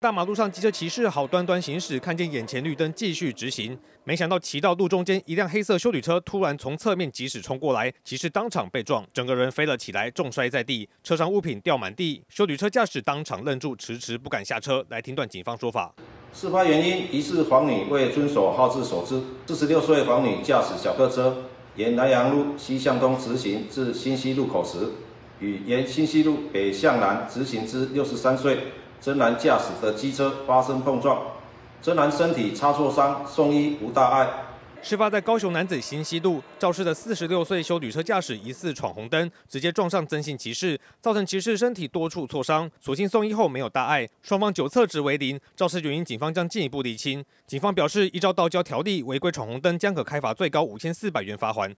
大马路上机车骑士好端端行驶，看见眼前绿灯继续直行，没想到骑到路中间，一辆黑色休旅车突然从侧面疾驶冲过来，骑士当场被撞，整个人飞了起来，重摔在地，车上物品掉满地。休旅车驾驶当场愣住，迟迟不敢下车。来听段警方说法。 事发原因疑似黄女未遵守号志所致，46岁黄女驾驶小客车沿南阳路西向东直行至新溪路口时，与沿新溪路北向南直行之63岁曾兰驾驶的机车发生碰撞，曾兰身体擦挫伤，送医无大碍。 事发在高雄楠梓新溪路，肇事的46岁休旅车驾驶疑似闯红灯，直接撞上曾姓骑士，造成骑士身体多处挫伤，所幸送医后没有大碍，双方酒测值为0，肇事原因警方将进一步厘清。警方表示，依照道交条例，违规闯红灯将可开罚最高5400元罚锾。